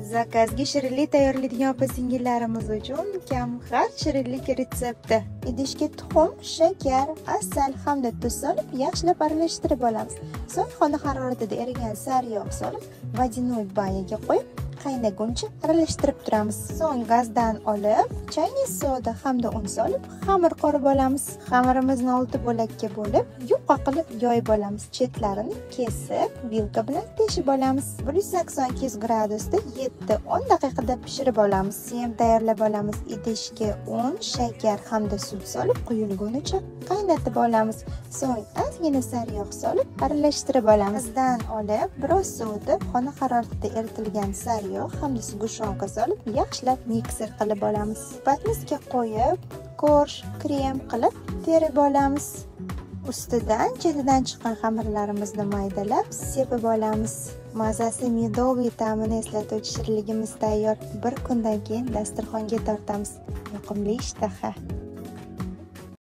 Zakazga shirinlik tayyorlaydigan opa-singillarimiz uchun kamxat shirinlik retsepti. Idishga tuxum, shakar, asal hamda tuz solib, yaxshilab aralashtirib olamiz. So'ng xona haroratida erigan sariyog' solib, vodяной banyaga qo'yib, qaynaguncha aralashtirib turamiz. So'ng gazdan olib, chaynak soda hamda un solib, xamir qorib olamiz. Xamirimizni 6 bo'lakka bo'lib, yupqa qilib yoyib olamiz. Chetlarini kesib, vilka bilan teshib olamiz. 180 gradusda 7-10 daqiqada pishirib olamiz. Siyam tayyorlab olamiz. Idishga un, shakar hamda suv solib, quyulgunicha qaynatib olamiz. So'ng ozgina sariyog' solib, aralashtirib olamiz. Gazdan olib, biroz sovutib, xona haroratida eritilgan sariyog' hamda sug'ushonka solib, yaxshilab mikser qilib olamiz. Patnisga qo'yib, korж, krem qilib terib olamiz. Ustidan chetidan chiqqan xamirlarimizni maydalab, sepib olamiz. Mazasi medovli ta'mini eslatuvchi shirinligimiz tayyor. Bir kundan keyin dasturxonga tortamiz. Yoqimli ishtaha.